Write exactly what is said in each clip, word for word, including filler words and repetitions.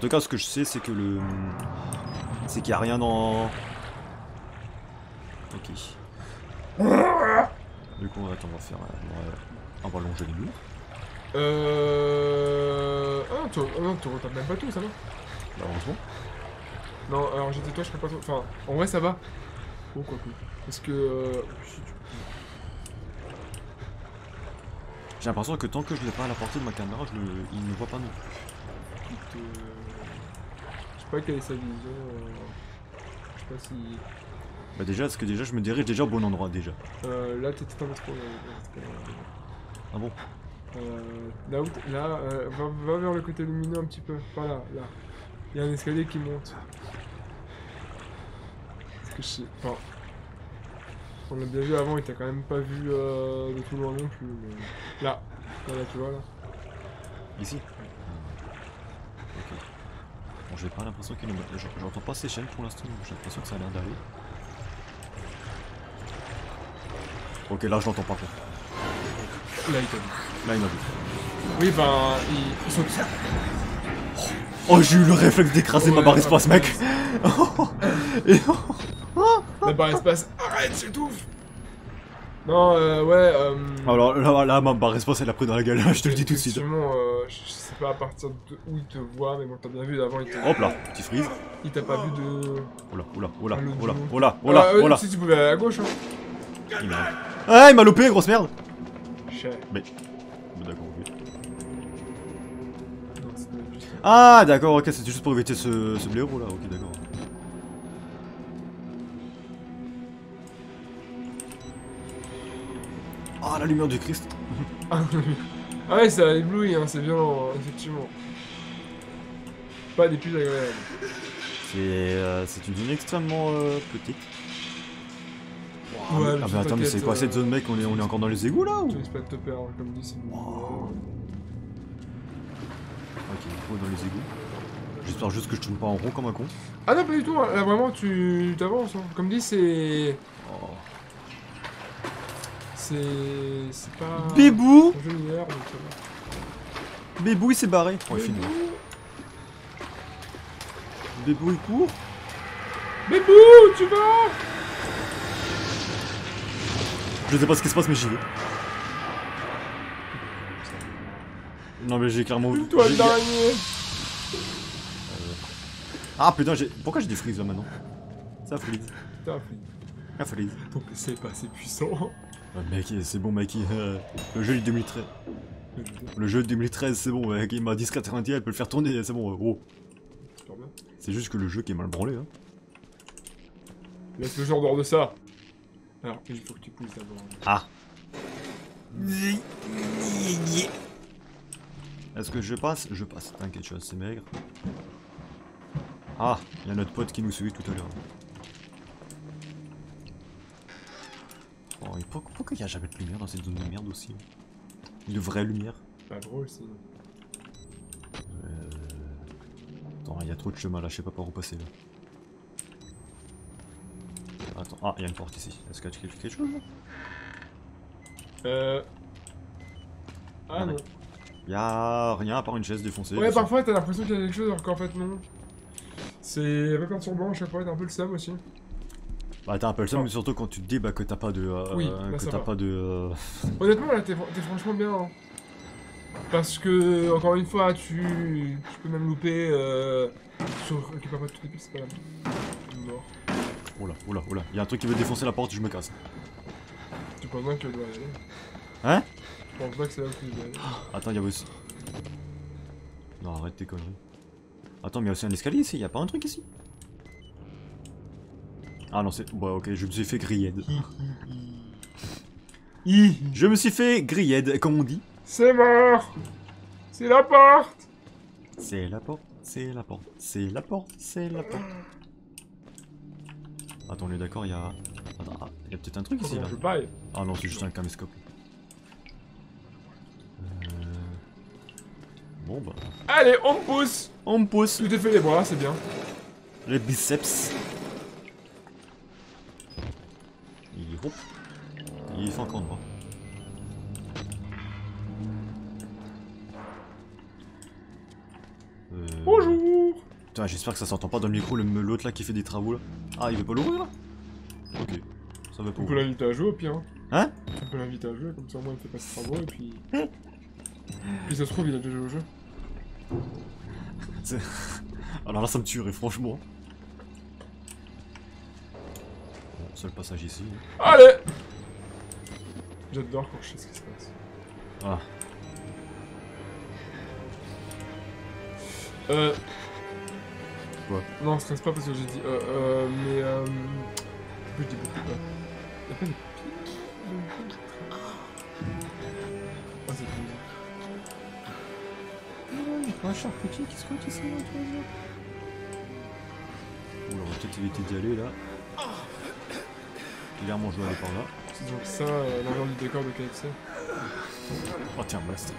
tout cas, ce que je sais, c'est que le... C'est qu'il n'y a rien dans... Ok. Du coup, attends, on va faire... On va, on va longer les murs. Euh... Ah non, tu oh, non, tu retapes même pas tout, ça va. Bah, heureusement. Non, alors j'étais toi, je serais pas trop... Enfin, en vrai, ça va. Oh, quoi que... Parce que... Euh... si tu- J'ai l'impression que tant que je l'ai pas à la portée de ma caméra, je le... il ne me voit pas non plus. Écoute, euh... je sais pas quelle est sa vision. Euh... Je sais pas si. Bah déjà, parce que déjà, je me dirige déjà au bon endroit, déjà. Euh, là, t'étais pas trop. Euh... Ah bon? Euh... Là où t'es- là, euh, va, va vers le côté lumineux un petit peu. Par là, là. Il y a un escalier qui monte. Parce que je sais. Enfin. On l'a bien vu avant, il t'a quand même pas vu euh, de tout loin non plus. Mais... Là. Là, là, tu vois, là. Ici? Ok. Bon, j'ai pas l'impression qu'il nous... J'entends pas ces chaînes pour l'instant, j'ai l'impression que ça a l'air d'aller. Ok, là je l'entends pas. Là, il t'a vu. Là il m'a vu. Oui, ben, il, il saute. Oh, j'ai eu le réflexe d'écraser Ouais, ma barre ouais, espace, ouais. mec. Et... La barre espace. Arrête, j'étouffe. Non, euh, ouais, euh... Alors là, là, ma barre espace elle a pris dans la gueule, je te le dis tout de suite. Effectivement, euh, je sais pas à partir de où il te voit, mais bon, t'as bien vu d'avant, il t'a... Hop là, petit freeze. Il t'a pas vu de... Oula, oula, oula, Ah, le oula, duo. oula, oula, Ah, euh, oula. si tu pouvais aller à gauche, hein. Il m'a... Ah, il m'a loupé, grosse merde. Chais. Mais... Bon, d'accord, ok. Non, c'était juste... Ah, d'accord, ok, c'était juste pour éviter ce, ce blaireau là, ok, d'accord. Ah, la lumière du Christ. Ah ouais, ça éblouit, hein, c'est violent, hein, effectivement. Pas des plus agréables. C'est euh, c'est une zone extrêmement euh, petite. Ouais, Ah, mais attends, mais c'est quoi cette zone, mec? On est, on est encore dans les égouts là ou? Tu risques pas de te perdre, comme dit, c'est bon. Ok, on est dans les égouts. J'espère juste que je tourne pas en rond comme un con. Ah non, pas du tout, hein, là vraiment, tu t'avances, hein. Comme dit, c'est... Oh. C'est... C'est pas... Bébou! Un jeu mineur, donc ça va. Bébou il s'est barré. Oh, il finit. Bébou il court. Bébou, tu vas? Je sais pas ce qui se passe mais j'y vais. Non mais j'ai clairement... Une toile j'ai- d'araignée. Ah putain, j'ai... Pourquoi j'ai des frises là maintenant? Ça freeze. Putain, Ça freeze. ton P C est pas assez puissant. Ouais, mec, c'est bon mec, il- euh, le jeu du deux mille treize. Le jeu de deux mille treize c'est bon mec, il m'a dix quatre-vingt-dix, elle peut le faire tourner, c'est bon, oh. Super bien. C'est juste que le jeu qui est mal branlé hein. Laisse le jeu en dehors de ça. Alors, il faut que tu pousses d'abord. Ah. Est-ce que je passe? Je passe, t'inquiète, je suis assez maigre. Ah, il y a notre pote qui nous suit tout à l'heure. Oh, et pourquoi pourquoi il n'y a jamais de lumière dans cette zone de merde aussi? De vraie lumière? Pas drôle, c'est... Euh... Attends, il y a trop de chemin là, je sais pas par où passer là. Attends, ah, il y a une porte ici. Est-ce qu'il y a quelque quelque chose là? Euh... Ah non. Il y a rien à part une chaise défoncée. Ouais, dessus. parfois t'as l'impression qu'il y a quelque chose alors qu'en fait non. C'est un peu perturbant à chaque fois, t'as un peu le seum aussi. Bah t'as un peu le seum, mais surtout quand tu te dis bah, que t'as pas de... Euh, Oui, euh, là, que ça t'as va. pas de... Euh... Honnêtement là t'es t'es franchement bien. Hein. Parce que, encore une fois, tu, tu peux même louper euh, sur... Récupère pas toutes les pistes, c'est pas la mort. Oh là, oh là, oh là. Il y a un truc qui veut défoncer la porte, je me casse. Tu penses bien que tu dois y aller? Hein? Je pense pas que c'est là où tu dois aller. Attends, il y a aussi... Non, arrête tes conneries. Attends, mais il y a aussi un escalier ici, y a pas un truc ici? Ah non, c'est... Bon, ok, je me suis fait grilled. Je me suis fait grilled, comme on dit. C'est mort! C'est la porte! C'est la porte, c'est la porte, c'est la porte, c'est la porte. Attends, on est d'accord, il y a... Attends, ah, il y a peut-être un truc ici, là. Je baille. Ah non, c'est juste un caméscope. Euh... Bon, bah... Allez, on pousse! On me pousse Tu t'es fait les bras, c'est bien. les biceps. Il... Hop. Il fait encore de bras. Euh... Bonjour! Putain, j'espère que ça s'entend pas dans le micro, le- l'autre là qui fait des travaux là. Ah, il veut pas l'ouvrir là? Ok, ça va pas On peut ouvrir. l'inviter à jouer au pire. Hein. Hein? On peut l'inviter à jouer, comme ça au moins il fait pas ses travaux et puis. Puis ça se trouve, il a déjà joué au jeu. C'est- Alors là, ça me tuerait, franchement. Bon, seul passage ici. Allez! J'adore quand je sais ce qui se passe. Ah, Euh. Quoi? Non, stresse pas parce que j'ai dit. Euh, euh, mais. Euh. Je dis beaucoup. Euh. Y'a pas des piles? Ah, c'est cool. un charcutier qui se croit ici, là, toi, là. Oula, on va peut-être éviter d'y aller là. Clairement, je vais aller par là. C'est donc ça, euh, l'envers du décor de K F C. Oh, tiens, blast.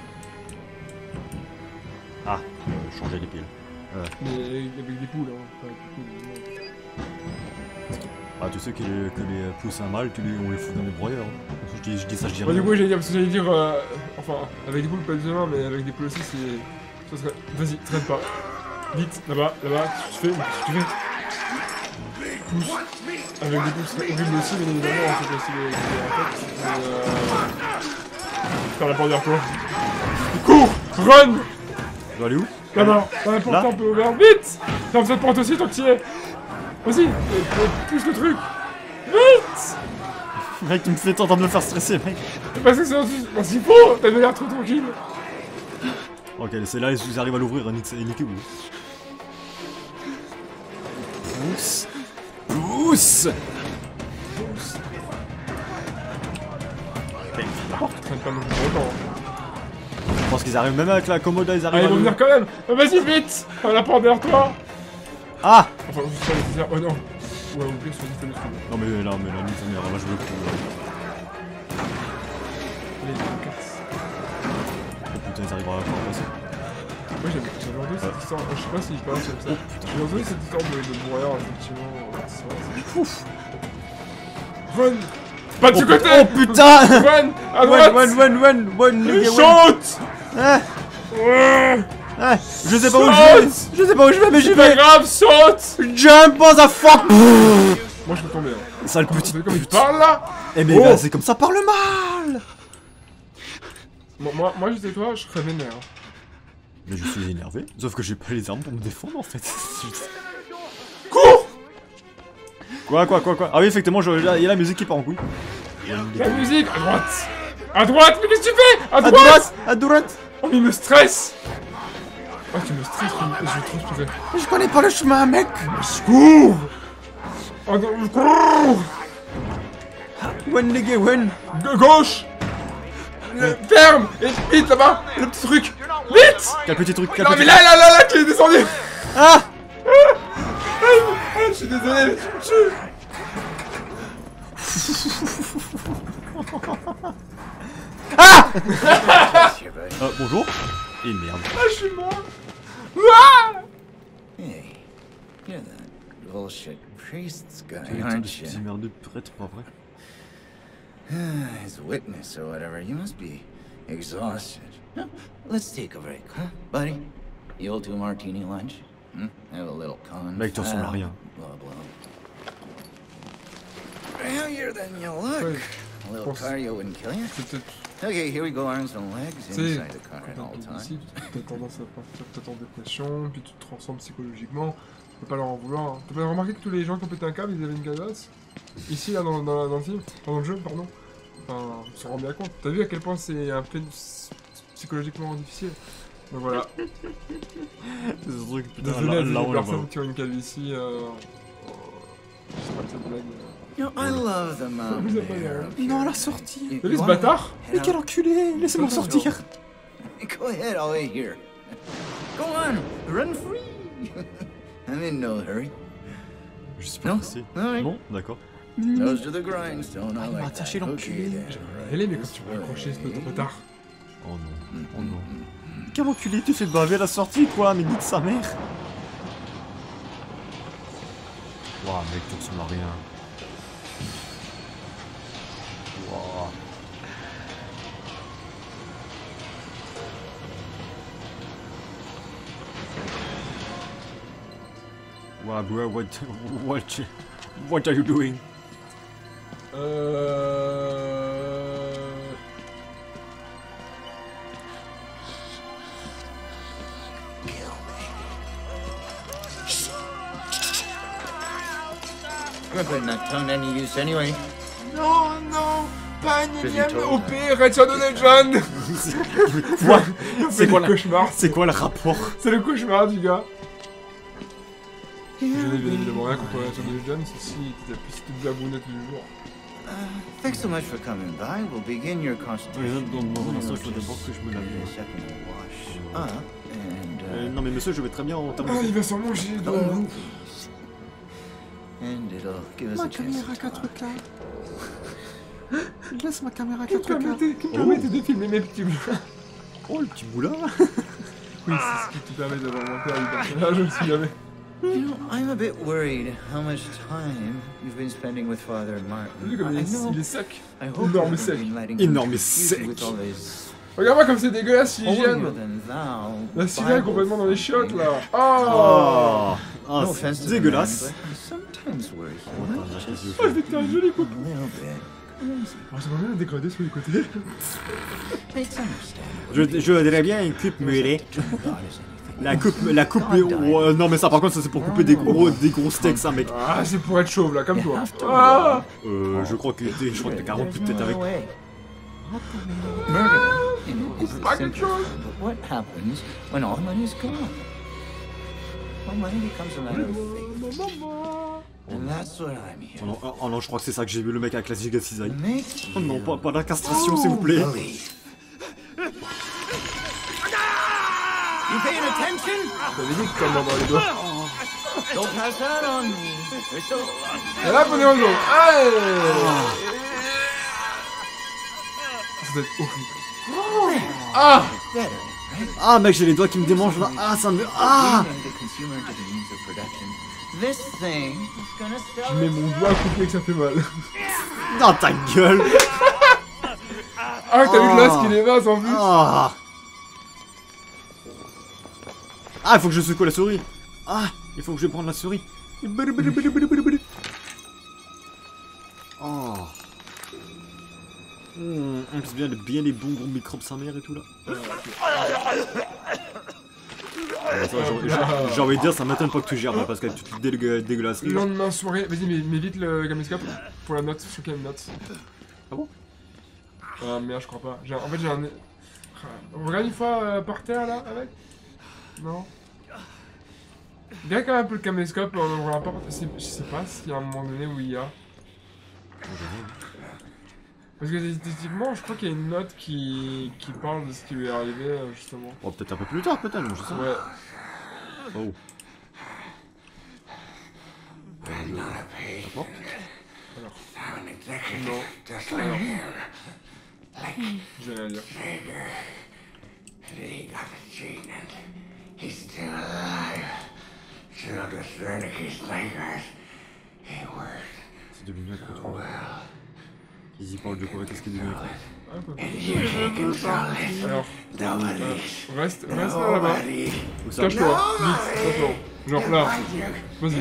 Ah, euh, changer les piles. Euh, Mais avec des poules, hein. Pas avec des poules, évidemment. ah, tu sais que les, que les pouces à mal, tu les, on les fout dans les broyeurs. Hein. Je dis, je dis ça, je dis Bah, rien. du coup, j'allais dire, parce que j'allais dire. Euh, enfin, avec des poules, pas évidemment, mais avec des poules aussi, c'est. Ça serait. Vas-y, traîne pas. Vite, là-bas, là-bas, qu'est-ce que tu fais? Qu'est-ce que tu fais? Pousse. Avec des poules, ce serait horrible aussi, bien évidemment, en fait, aussi, les. les- En fait, mais, euh. Faire la porte derrière toi. Cours! Run! Tu vas aller où? Là-bas, dans la porte Là un peu ouverte, vite! Ferme cette porte aussi tant que tu y es! Vas-y, euh, pousse le truc! Vite! Mec, tu me fais en train de me faire stresser, mec. Parce que c'est parce qu'il faut! T'avais l'air trop tranquille! Ok, c'est là, ils arrivent à l'ouvrir, niquez niquez vous. Pousse. Pousse. Pousse! La porte traîne pas non plus longtemps. Je pense qu'ils arrivent même avec la commode, là, ils Ah, arrivent ils à vont venir l'ouvrir. quand même! Euh, Vas-y, vite! Ferme la porte derrière toi! Ah! Enfin, je sais pas nécessaire. Oh non! Ouais, au pire, soit dit, fais le truc. Non mais là, mais là, nique sa mère, là je veux le coup. Là. Allez, je me casse. Oh putain, ils arrivent à pas passer. Ouais, j'avais j'avais entendu cette histoire. Je sais pas si je parle comme ça. J'ai entendu cette histoire de, de broyeur, effectivement. Ouais, c'est vrai, c'est ouf! Run! Pas de ce Oh, côté! oh putain! Run! À One, droite! one, one, one, one, nigga, one. Chante! Ah, Ouais! ah, je sais pas où je Saute! vais! Je sais pas où je vais, mais j'y C'est pas vais! grave, saute! Jump on the fuck! Moi je peux tomber. Hein. Sale Vous petite savez comme il pute! parle là? Eh mais Oh. bah, c'est comme ça, parle mal! Moi, moi, moi j'étais toi, je serais vénère. Mais je suis énervé, sauf que j'ai pas les armes pour me défendre en fait. Cours! Quoi, quoi, quoi, quoi? Ah oui, effectivement, il y a la musique qui part en couille. La musique! À droite! À droite! Mais qu'est-ce que tu fais? À À droite! droite! À droite! Oh, il me stresse! Oh, tu me stresses, je vais transpirer. Je connais pas le chemin, mec! Cours! Oh, non, cours! One nigga, one! De gauche! Le ferme! Et vite là-bas! Le petit truc! Vite! Quel petit truc, quel Non petit mais là, là, là, là, qui est descendu! Ah! Ah, je suis désolé, je me tue! Ah! Euh, bonjour? Et merde. Ah, je suis mort! Ah! Hey, you're that bullshit priest's guy, Quel est le aren't petit you? merdeux de prêtre, pas vrai? His witness or whatever. You must be exhausted. No, let's take a break, huh, buddy? You'll do martini lunch? Hmm? Have a little con. Mec, tu ressembles à rien. Blah blah. Heavier than you look. A little Pense- cardio wouldn't kill you. C'est peut-être. Okay, here we go, arms and legs Tu sais, inside the car at all quand t'es ici, times. t'as tendance à partir peut-être en dépression, puis tu te transformes psychologiquement. Tu peux pas leur en vouloir. Hein. T'as pas remarqué que tous les gens qui ont pété un câble, ils avaient une cadasse? Ici, là, dans, dans, dans le film, dans le jeu, pardon. Enfin, on se rend bien compte. T'as vu à quel point c'est un peu psychologiquement difficile? Donc voilà. C'est ce truc, putain, Désolé là, à toutes là, les on la personnes voit. qui ont une calvitie. Euh... Je sais pas de cette blague. euh. You know, I love the mountain Vous avez air pas up Non, here. la sortie! You- T'as vu you ce wanna bâtard? head out? enculé! Laissez-moi sortir! Go ahead, I'll wait here. Go on, run free. I'm in no hurry. Je suis pas Non? pressé. Ouais. Non? D'accord. Nose to the grindstone, I m'a like attaché that. l'enculé. Okay, then. Elle est, mais quand tu vas accrocher ce petit bâtard. Oh non, oh non. Quel enculé, tu fais baver la sortie quoi, mais nique sa mère! Ouah, mec, tu ressembles à rien. Ouah. Ah, bro, what, what, what are you doing? Euh... Weapon not tongue any use anyway. Non, non, pas une énième Vas-y, toi. O P, Red Shadow Legend. Quoi? C'est le quoi, la... cauchemar. C'est quoi le rapport? C'est le cauchemar du gars. Je n'ai bien évidemment rien contre Red Shadow Legend, ceci était la plus petite blagounette du jour. Uh, thanks so much for coming by. We'll begin your Ouais, consultation. dans, dans un instant, il faut Just d'abord que je me lave. give me a second to wash up and Euh, uh, non mais monsieur, je vais très bien en termes Ah, de... il va s'en manger les doigts. the movies. And it'll give us Ma a chance caméra to quatre talk. K. Laisse ma caméra Qui me quatre K. permettait, qui me permettait de filmer mes petits bouts. Oh, le petit boulard. Oui, c'est ce qui te permet d'avoir monté un personnage aussi jamais. You know, I'm a bit worried how much time you've been spending with Father Martin. Vu comme I il est, know. il est sec. I hope énorme you've sec. been letting Énorme him sec. confuse you with all his Regarde-moi comme c'est dégueulasse, il holier hygiène. than thou La cigale Bible complètement dans les chiottes thing. là. Oh, Oh, ah, No c'est offense to the dégueulasse. man, but sometimes we're Attends, human, j'ai acheté just ce oh jeu. c'était un joli coup. a little bit. Oh, j'aimerais bien le dégrader sur les côtés. It's understandable. Je, je dirais bien une coupe mulet. God is anything. La coupe, la coupe... Oh, non mais ça par contre ça c'est pour couper des gros, des gros steaks ça mec. Ah, c'est pour être chauve là, comme toi. have to Ah, Euh, je crois que t'es, je crois que t'as quarante plus de tête avec. Murder. You know, is Pas the quelque simple chose. thing, but what happens when all the money is gone? Well, money becomes a matter of faith. And that's what I'm here. Oh non, oh, oh non, je crois que c'est ça que j'ai vu le mec avec la giga cisaille. to make Oh non, you pas, pas la castration s'il vous plaît. believe. You paying attention? t'avais dit que t'en mordrais les doigts. Don't pass that on me. There's so Et là, prenez un jour. Allez. Ça doit être horrible. Ah, better, right? Ah mec, j'ai les doigts qui me démangent là. Ah ça me... Ah Leaving the consumer to the means of production. This thing is gonna je sell. mets mon doigt à couper que ça fait mal. dans ta gueule. Ah, t'as vu que là, ce qu'il est mince en plus. Ah Ah, il faut que je secoue la souris. Ah, il faut que je prenne la souris. Oh. Mmh, en plus bien, bien les bons gros microbes sa mère et tout là. Ouais, ça, j'ai- j'ai- J'ai envie de dire, ça m'étonne pas que tu gères là, parce que toute dégueu- dégueulasserie. Le là. lendemain soirée, vas-y, mets, mets vite le caméscope pour la note. Je sais qu'il y a une note. Ah bon? Ah merde, je crois pas. J'ai- En fait, j'ai un. On regarde une fois euh, par terre là, avec. Non. Regarde quand même un peu le caméscope, on ouvre la porte. C'est- Je sais pas s'il y a un moment donné où il y a. Parce que statistiquement, je crois qu'il y a une note qui, qui parle de ce qui lui est arrivé, euh, justement. Oh, peut-être un peu plus tard, peut-être, je sais pas. Ouais. Oh. Non. Alors. J'ai rien à dire. He got the gene and he's still alive. Still the thread of his fingers. He worked C'est devenu un contrôle. Ils y parlent de quoi? Qu'est-ce qu'il est devenu? Ah, quoi. and you can't control it. Alors, Nobody. reste, reste là là-bas. Nobody. Où ça? Cache-toi, vite, cache-toi. Genre là, vas-y.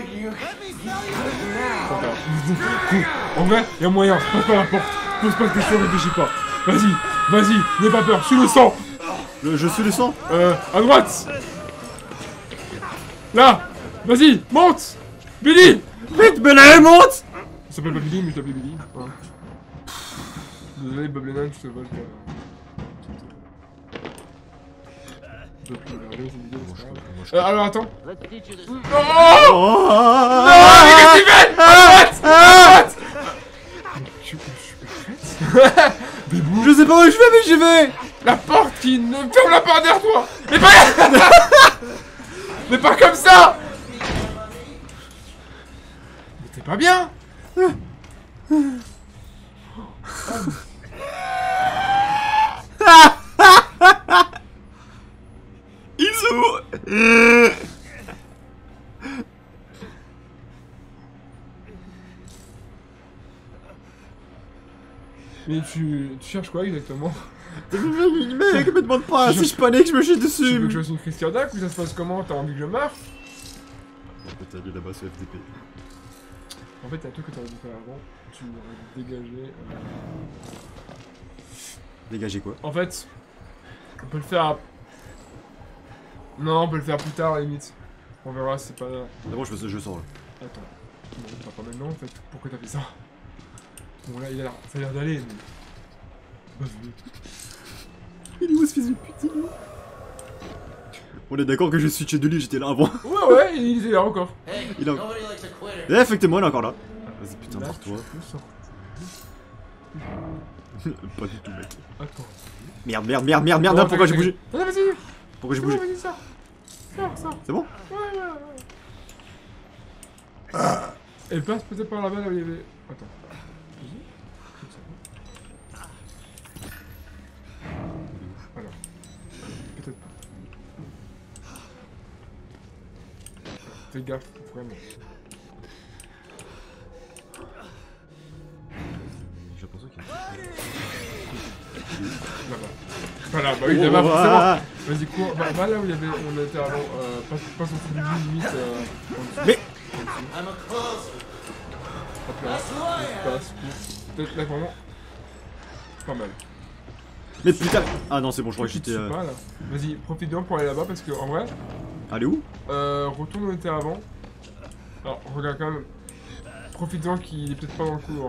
Trop tard. En vrai, y'a moyen, passe pas la porte. Pose pas de questions, réfléchis pas. Vas-y, vas-y, n'aie pas peur, suis le sang. Le, je suis le sang? Euh, à droite. Là, vas-y, monte. Billy. Vite, Belay, monte! Il s'appelle pas Billy, mais je l'appelle Billy. Voilà. Désolé, Bob Lennon, je te vole. Je peux plus regarder cette vidéo, c'est pas grave. Euh, alors attends. Oh, Oh! non, mais qu'est-ce que tu fais? À droite, à droite. Je suis prête. Bébou. Je sais pas où je vais, mais j'y vais! La porte qui ne ferme la porte derrière toi. Mais pas. Mais pas comme ça. Mais t'es pas bien. Isu! Mais tu, tu cherches quoi exactement? Mec, me demande pas, si je panique, je me chie Tu veux dessus! que je fasse une crise cardiaque ou ça se passe comment? T'as envie que je meure? Peut-être. il est là-bas sur F D P. En fait, il y a un truc que tu aurais dû faire avant. Tu aurais dégagé. Euh... Dégager quoi? En fait, on peut le faire. À... Non, on peut le faire plus tard à la limite. On verra, c'est pas. D'abord, je fais ce jeu sans là. Attends. Non, pas, pas maintenant en fait. Pourquoi t'as fait ça? Bon, là, il a l'air. Ça a l'air d'aller, mais. Vas-y. Il est où ce fils de pute? On est d'accord que je suis chez Dolly, j'étais là avant. Ouais, ouais, il était là encore. Hey, Il a- nobody likes a quitter. Eh, effectivement, il est encore là. Vas-y, putain, Là, barre-toi. tu peux sortir. Pas du tout, mec. Attends. Merde, merde, merde, merde, merde, Non, pourquoi j'ai t'inquiète, bougé? t'inquiète. Non, vas-y. Pourquoi j'ai C'est bon, bougé? vas-y, sors. Sors, sors. C'est bon? Ouais, ouais, ouais. Elle passe peut-être par là-bas là où il y avait. Attends. Vas-y. Comme ça. Alors. Peut-être pas. Fais gaffe, vraiment. J'ai l'impression qu'il y a Là-bas. Voilà, bah oui, un là-bas, truc. forcément. Oh, Vas-y, cours. Va, va là où il y avait. On était avant. Euh, passe, passe au-dessus du lit, limite. Euh, en dessous. Mais- En dessous. I'm a closer. Hop là. Passe, cours. Peut-être là, vraiment. Pas mal. Mais putain! Ah non, c'est bon, je crois que Je j'étais. sais euh, pas là. Vas-y, profite bien pour aller là-bas parce que en vrai, Allez où? euh, retourne où on était avant. Alors, regarde quand même. Profite-en qu'il est peut-être pas dans le couloir.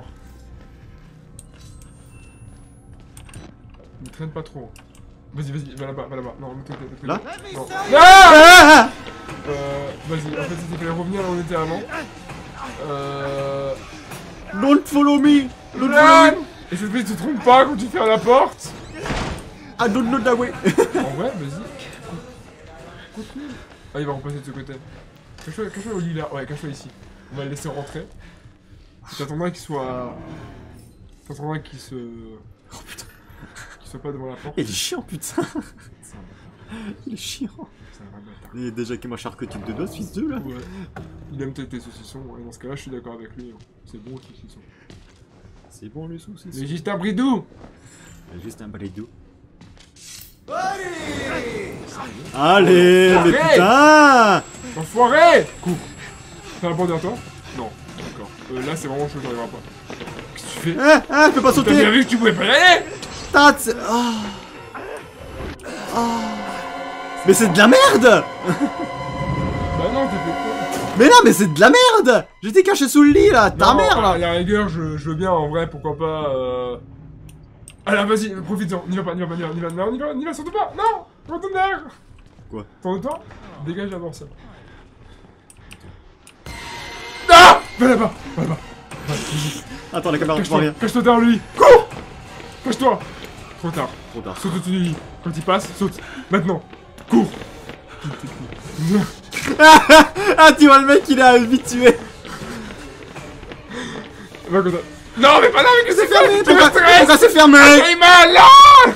Ne traîne pas trop. Vas-y, vas-y, va là-bas, va là-bas. Non, ne t'inquiète, ne t'inquiète. Là? Non. Ah! Euh, vas-y, en fait, c'était fallait revenir là où on était avant. Euh. Don't follow me! Don't follow Run! me! Et cette fois, tu te trompes pas quand tu fermes la porte. I don't know that way! En vrai, vas-y. Continue. Ah, il va repasser de ce côté. Cache-toi cache-toi au lit là. Ouais, cache-toi ici. On va le laisser rentrer. T'attendras qu'il soit. T'attendras qu'il se. Oh putain, Qu'il soit pas devant la porte. il est chiant, putain! C'est un bâtard. Il est chiant! C'est un vrai bâtard. Il est déjà qui m'a charcuté de dos, ce fils de là! Ouais. Il aime peut-être tes saucissons. Et dans ce cas-là, je suis d'accord avec lui. hein. C'est bon, les saucissons. C'est bon le saucisson! Mais juste un bridou! Juste un bridou. Allez, mais Enfoiré. putain! Enfoiré! Cours! T'as la porte derrière toi? Non. D'accord. Euh, là, c'est vraiment chaud, j'arriverai pas. Qu'est-ce que tu fais? Ah, ah, peux pas T'as bien sauter! vu que tu pouvais pas y aller? Tats! Ah. Ah. Mais c'est de la merde! Bah non, t'es fait quoi? Mais non, mais c'est de la merde! J'étais caché sous le lit là, ta Non, mère À là! la rigueur, je, je veux bien, en vrai, pourquoi pas. Euh... Alors, vas-y, profite-en. N'y va pas, n'y va pas, n'y va, n'y va, non, n'y va, n'y va surtout pas! Non! Retourne derrière! Quoi? Tourne-toi, dégage d'abord ça. Ah! Va là-bas! Va là-bas! Va, vas-y. Attends, la caméra, je vois Cache-toi, rien. cache-toi derrière lui! Cours! Cache-toi! Trop tard. Trop tard. Saute au-dessus du lit. Quand il passe, saute. Maintenant! Cours! Ah, tu vois le mec, il est habitué! Va comme ça. Non, mais pas là, mais que c'est fermé! Tu me Pourquoi, stresses! pourquoi c'est fermé? J'ai mal là!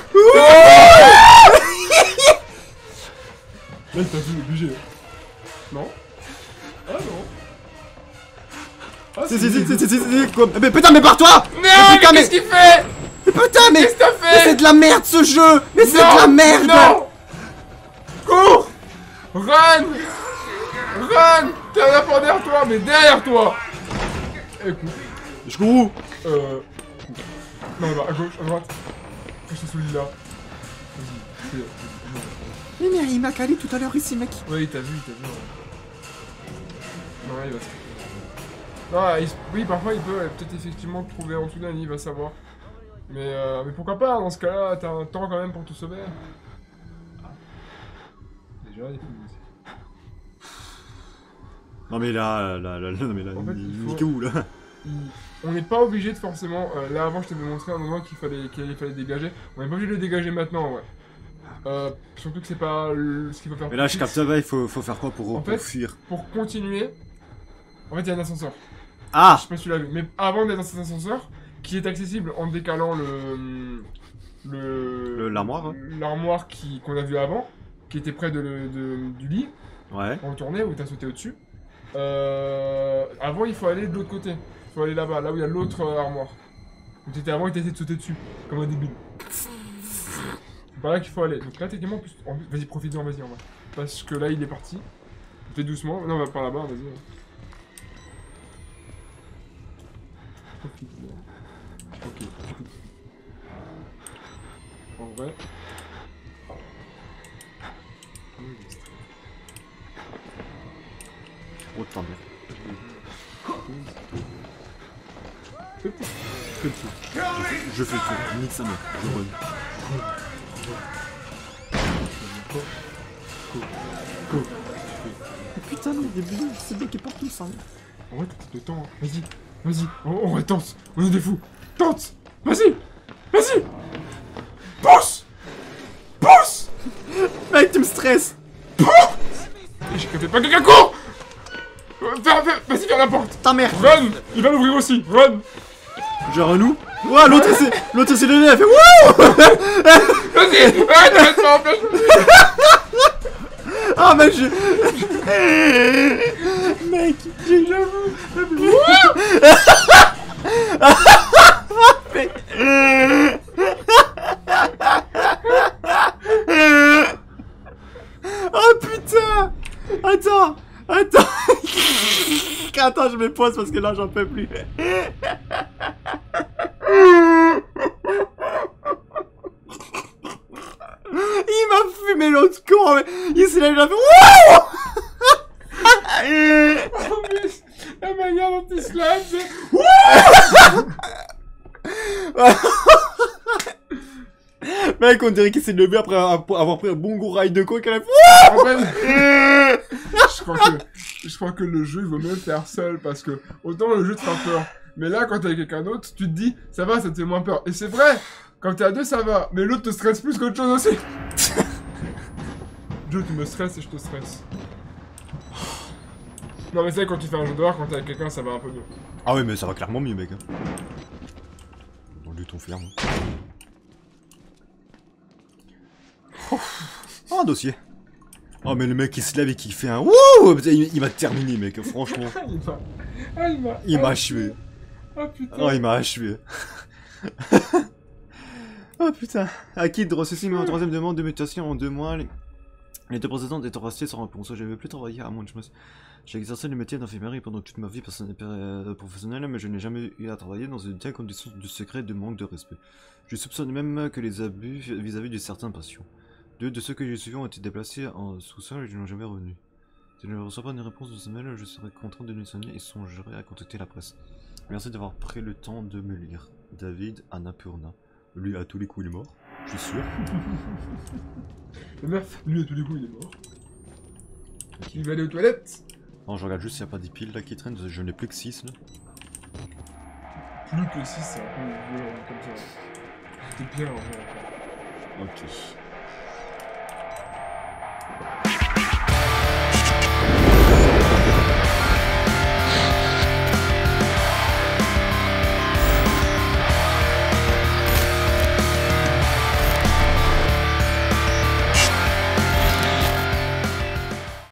Là, il t'a vu, obligé. Non? Ah non? Ah, Si, si, si, si, si, si, si, quoi? Mais putain, mais barre-toi! Non, Mais mais putain, qu'est-ce qu'il fait? Mais putain, mais. Qu'est-ce que t'as Mais c'est fait? de la merde ce jeu! Mais c'est Non, de la merde! Non! Cours! Run! Run! T'as un apport derrière toi, mais derrière toi! Écoute, Je cours où? euh... Non, là, à gauche, à droite. Cache-toi sous le lit là. Vas-y, fais- Mais, mais il m'a calé tout à l'heure ici, mec. Ouais, il t'a vu, il t'a vu. Ouais. Non, il va se... Non, il s- oui, parfois il peut euh, peut-être effectivement te trouver en dessous d'un lit, il va savoir. Mais, euh, mais pourquoi pas, dans ce cas-là, t'as un temps quand même pour te sauver. Ah. Déjà, il faut le laisser. Non, mais là, là, là, là, non, mais là, En fait, il il il faut- est où là? Il- On n'est pas obligé de forcément... euh, là, avant, je t'avais montré un moment qu'il fallait, qu'il fallait dégager. On n'est pas obligé de le dégager maintenant, ouais. Euh, surtout que c'est pas le- ce qu'il faut faire. Mais là, je tout de capte suite. pas, il faut, faut faire quoi pour, En pour fait- fuir? Pour continuer, en fait, il y a un ascenseur. Ah! Je sais pas si tu l'as vu, mais avant d'être dans cet ascenseur, qui est accessible en décalant le... le Le- l'armoire, hein. L'armoire qui- qu'on a vu avant, qui était près de, le- de- du lit, Ouais. en tournée, où t'as sauté au-dessus. Euh, avant, il faut aller de l'autre côté. Il faut aller là-bas, là où il y a l'autre euh, armoire. Où t'étais avant et t'as essayé de sauter dessus, comme un débile. C'est par là qu'il faut aller. Donc là, techniquement, en plus... en plus- vas-y, profite-en, vas-y, en vrai. Parce que là, il est parti. Fais doucement. Non, va par là-bas, vas-y. profite là. Ok. En vrai. Oh, t'en bien. Fais le tour. Fais le tour. Je fais le tour, nique sa mère, je run. Go. Go. Putain, mais des bulles, c'est bloqué partout ça. En vrai, t'as le temps. Hein. Vas-y. Vas-y. On, on va tente. On est des fous. Tente. Vas-y. Vas-y. Pousse. Pousse. Mec, tu me stresses. Et je captais pas quelqu'un court. Vas-y, vers la porte. Ta mère. Run. Il va l'ouvrir aussi. Run. Je renou. Ouah, l'autre il s'est... L'autre il s'est levé, elle fait wouh. Vas-y. Arrête, arrête, pas en place. Ah mec, je... Mec, j'ai... J'avoue. Mec. Oh putain. Attends. Attends. Attends, je me pose parce que là j'en peux plus. Il m'a fumé l'autre con, mais il s'est là, il a fait wouh. Oh, mais la manière dont il se lève, c'est... Mec, on dirait qu'il s'est levé après avoir pris un bon gros rail de coke. Elle a fait En fait, je crois que je crois que le jeu il vaut mieux le faire seul parce que autant le jeu te fera peur, mais là quand t'es avec quelqu'un d'autre, tu te dis ça va, ça te fait moins peur. Et c'est vrai, quand t'es à deux ça va, mais l'autre te stresse plus qu'autre chose aussi. Joe, tu me stresses et je te stresse. Non mais c'est vrai, quand tu fais un jeu d'horreur, quand t'es avec quelqu'un ça va un peu mieux. Ah ouais, mais ça va clairement mieux, mec. Dans le ton ferme. Oh, un dossier. Oh mais le mec il se lève et qui fait un wouh, il, il m'a terminé, mec, franchement. il m'a... Ah, il m'a... Il m'a achevé. Oh putain. Oh, il m'a achevé. Oh putain. Acquis de ceci mais en troisième demande de mutation en deux mois. Les, les deux précédentes étant restées sans réponse. Je ne vais plus travailler à moins de je me... J'ai exercé le métier d'infirmerie pendant toute ma vie professionnelle, mais je n'ai jamais eu à travailler dans une telle condition de secret et de manque de respect. Je soupçonne même que les abus vis-à-vis de certains patients. Deux de ceux que j'ai suivis ont été déplacés en sous-sol et je n'ai jamais revenu. Si je ne reçois pas une réponse de ce mail, je serai contraint de démissionner et songerai à contacter la presse. Merci d'avoir pris le temps de me lire. David Annapurna. Lui, à tous les coups, il est mort. Je suis sûr. Le meuf, lui, à tous les coups, il est mort. Il va aller aux toilettes. Non, je regarde juste s'il n'y a pas des piles là qui traînent. Je n'ai plus que six là. Plus que six, c'est un peu violent comme ça. C'était bien en vrai. Ok.